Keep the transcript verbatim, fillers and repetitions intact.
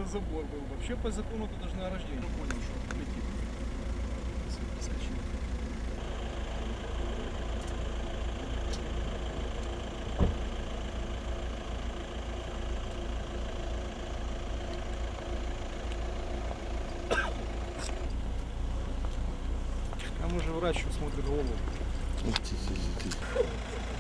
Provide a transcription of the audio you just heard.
забор был. Вообще по закону ты должна рождение. Я понял, что летит. Скочил. Там уже врач смотрит голову. Тихо, тихо, тихо.